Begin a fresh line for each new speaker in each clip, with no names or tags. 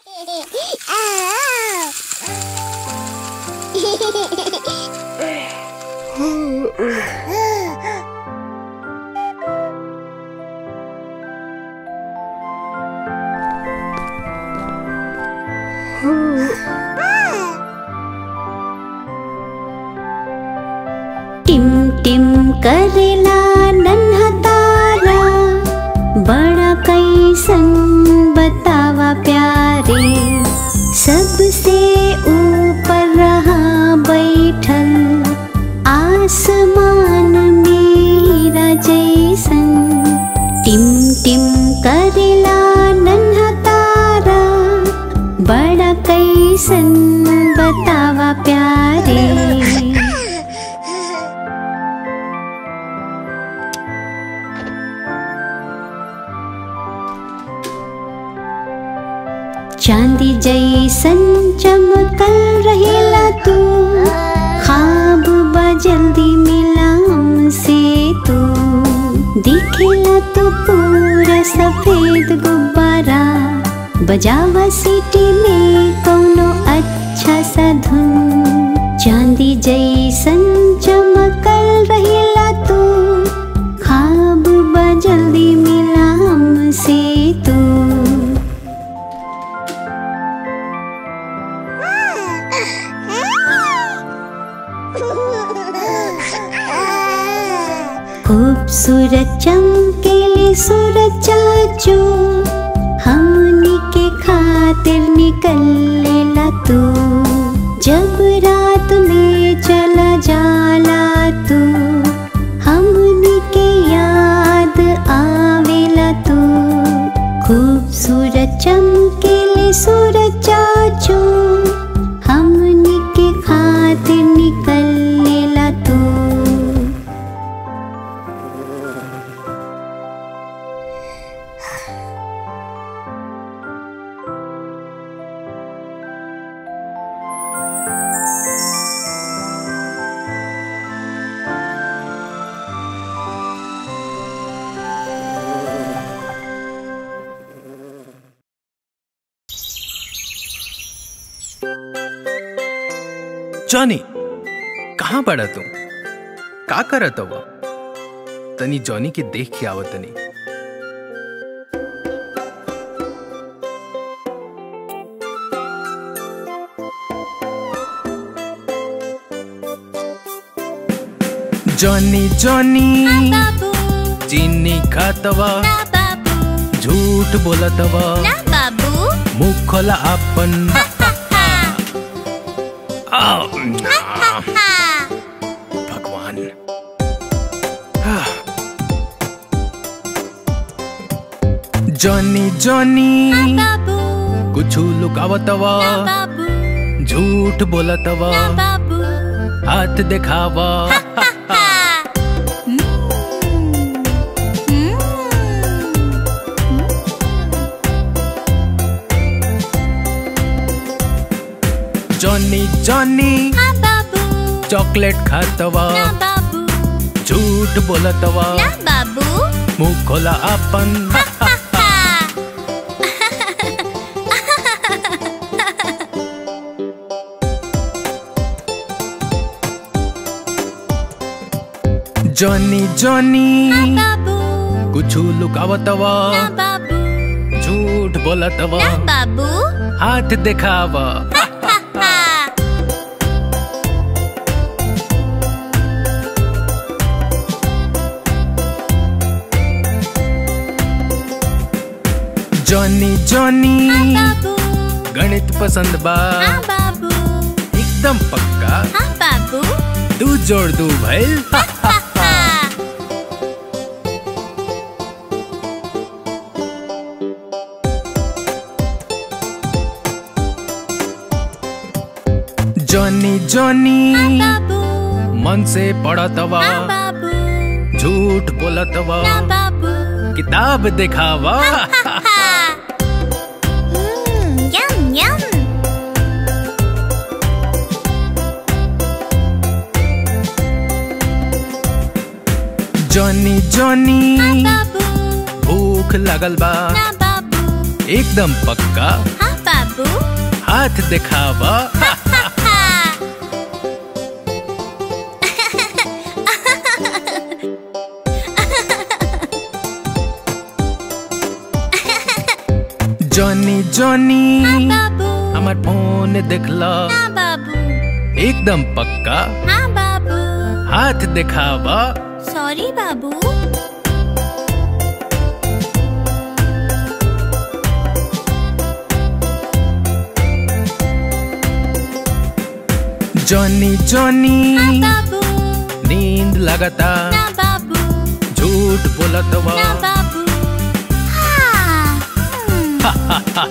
टिम टिम करेला नन्हा तारा, बड़ा कैसन बतावा प्यारे। सबसे ऊपर रहा बैठल, आसमान मेरा जैसन। टिम टिम करेला नन्हा तारा, बड़ा कैसन बतावा प्यारे। चांदी जैसन चमकल रहेला तू, ख्वाब बा जल्दी मिला हमसे तू। दिखेला तो पूरा सफेद गुब्बारा, बजावा सीटी में कोनो अच्छा सा धुन। चांदी जैसन चमकल रहेला तू, ख्वाब बा जल्दी मिला हमसे तू। खूबसूरत चमकेले सूरज चाचू, हमनी के खातिर निकलेला तू। जब रात में चला जाला तू, हमनी के याद आवेला तू। खूबसूरत चमकेले सूरज चाचू, हमनी के खातिर निकलेला तू।
जॉनी, कहाँ पड़ा तू? का करत हुआ? तनी जॉनी के देख के आवत तनी। जॉनी जॉनी चीनी खातवा, झूठ बोलतवा, मुख खोला अपन। भगवान, जॉनी जॉनी कुछ लुकावतवा, झूठ बोलतवा, हाथ दिखावा। जॉनी जॉनी चॉकलेट खातवा, झूठ बोलतवा, मुख खोला अपन। जॉनी जॉनी कुछ लुकावतवा, झूठ बोलतवा, हाथ दिखावा। जॉनी जॉनी गणित पसंद बा, एकदम पक्का। तू जोड़ दू भइल। जॉनी जॉनी मन से पढ़तवा, झूठ बोलतवा, किताब दिखावा। जॉनी जॉनी भूख लगल बा, एकदम पक्का। हाथ दिखावा। जॉनी जॉनी हमार फोन दिखला।
हाँ बाबू।
एकदम पक्का।
हाँ बाबू।
हाथ दिखावा।
सॉरी बाबू।
जॉनी जॉनी
हाँ बाबू।
नींद लगता।
ना बाबू।
झूठ बोलतवा।
ना बाबू। हाँ। हाँ।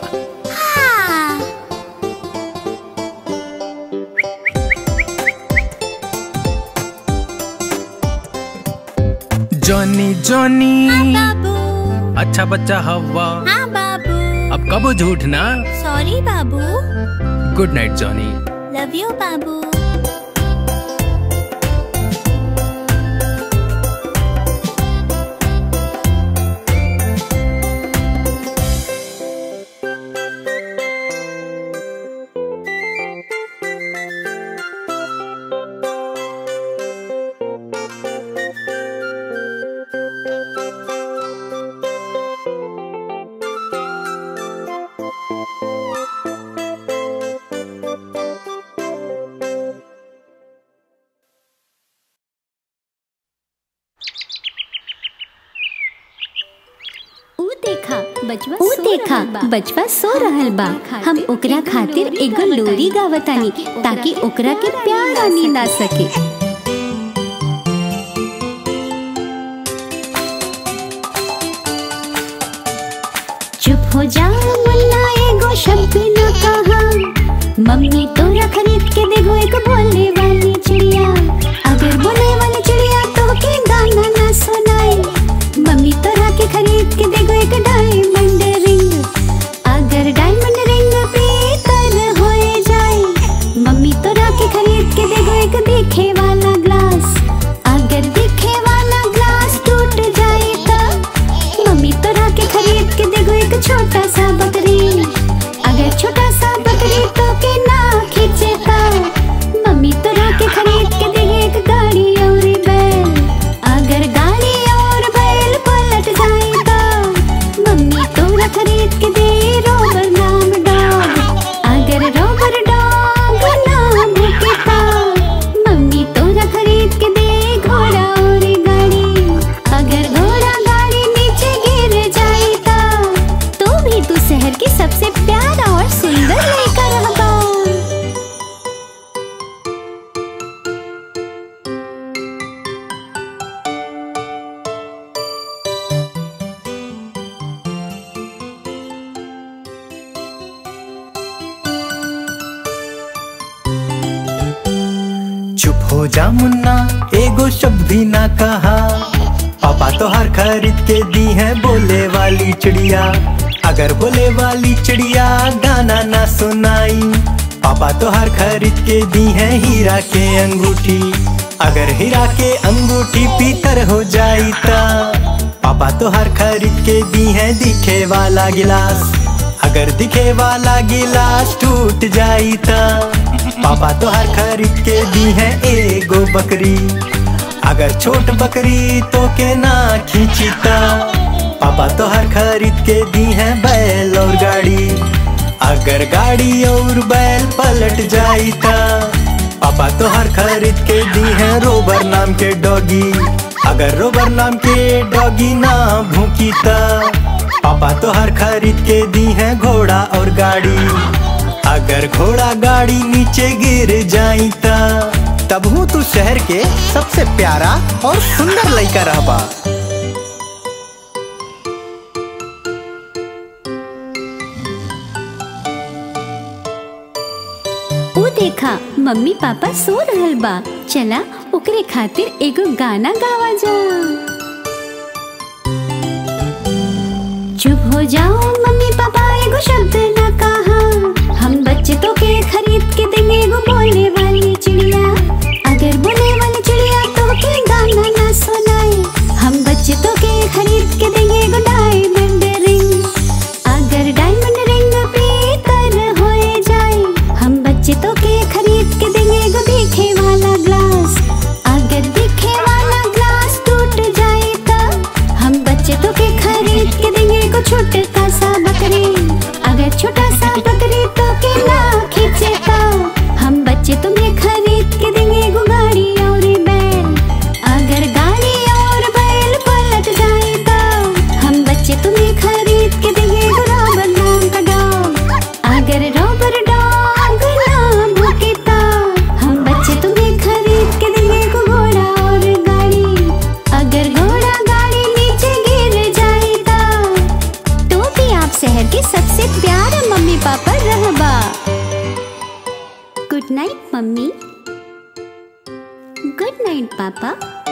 जॉनी जॉनी
हाँ बाबू।
अच्छा बच्चा हवा।
हाँ बाबू।
अब कब झूठ ना।
सॉरी बाबू।
Good night Johnny.
Love you बाबू।
बचवा सो रहल बा। हम ओकरा खातिर एगो लोरी गावतानी ताकि ओकरा के प्यार आनी ना सके।
चुप हो जा मुन्ना एगो शब्द न कहा। मम्मी तोरा खरीद के देगो एक बोले वाली चिड़िया। अगर बोले वाली चिड़िया तो के गाना ना सुनाए। मम्मी तोरा के खरीद के देगो एक डायमंड रिंग। अगर डायमंड रिंग बेहतर हो जाए। मम्मी तोरा के खरीद के देगो एक दिखे वाला ग्लास। अगर दिखे वाला ग्लास टूट जाए तो मम्मी तोरा के खरीद के देगो एक छोटा सा बकरी। अगर छोटा सा बकरी तो के ना खींचेगा। मम्मी तोरा के खरीद के देगे एक गाड़ी और बैल। अगर गाड़ी और बैल पलट जाए तो मम्मी तोरा खरीद के दे रोबर नाम डॉग। अगर रोबर डॉग ना भूखेगा। मम्मी तोरा खरीद के दे घोड़ा और गाड़ी। अगर घोड़ा गाड़ी नीचे गिर जाए तो भी तू शहर की सबसे प्यारा और सुंदर लड़का रहबा।
चुप हो जा मुन्ना एगो शब्द भी ना कहा। पापा तो हर खरीद के दी है बोले वाली चिड़िया। अगर बोले वाली चिड़िया गाना ना सुनाई। पापा तो हर खरीद के दी है हीरा के अंगूठी। अगर हीरा के अंगूठी पीतर हो जाई ता पापा तो हर खरीद के दी है दिखे वाला गिलास। अगर दिखे वाला गिलास टूट जाई ता पापा तो हर खरीद के दी है एगो बकरी। अगर छोट बकरी तो के ना खींचीता पापा तो हर खरीद के दी है बैल और गाड़ी। अगर गाड़ी और बैल पलट जाई ता पापा तो हर खरीद के दी है रोबर नाम के डॉगी। अगर रोबर नाम के डॉगी ना भूखीता पापा तो हर खरीद के दी है घोड़ा और गाड़ी। अगर घोड़ा गाड़ी नीचे गिर जाई ता तब हूँ तू शहर के सबसे प्यारा और सुंदर लड़का रहबा।
ओ देखा मम्मी पापा सो रहल बा। चला ओकरे खातिर एगो गाना गावा जा।
चुप हो जाओ मम्मी पापा एगो शब्द ना कहा। हम बच्चे तो के खरीद के देंगे एगो बोले वाली चिड़िया। अगर बोले वाली चिड़िया तो के गाना ना सुनाए। हम बच्चे तो के खरीद के देंगे एगो डायमंड रिंग। अगर डायमंड रिंग बेहतर हो जाए
good night mummy. Good night papa.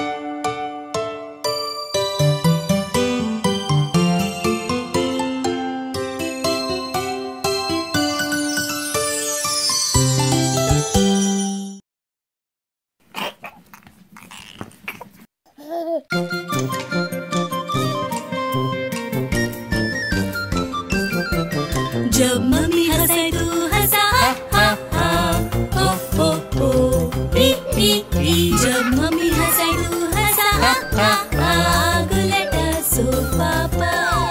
जब मम्मी हंसे तू हंसा हा हा हो हो री री री। जब मम्मी हंसे तू हंसा हा हा गुलेट सो पापा।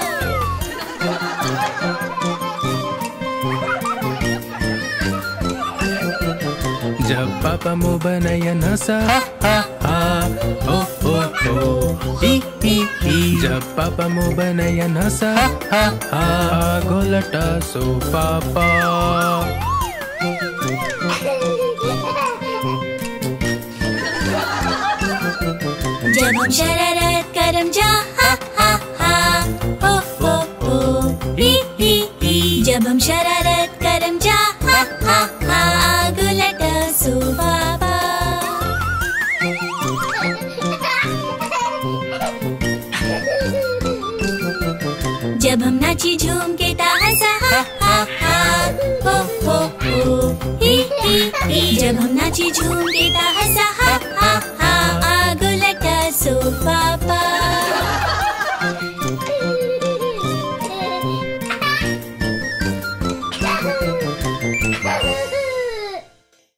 जब पापा मुँह बनायन हंसा हा हा हो ही ही। जब पापा मुँह बनायन हंसा हा हा घोलटा सो पापा।
जब हम शरारत करम जा हा हा हो री री री। जब हम शरारत करम जा हा गुलेट सो पापा। जब हम नाची झूम के ता हंसा हा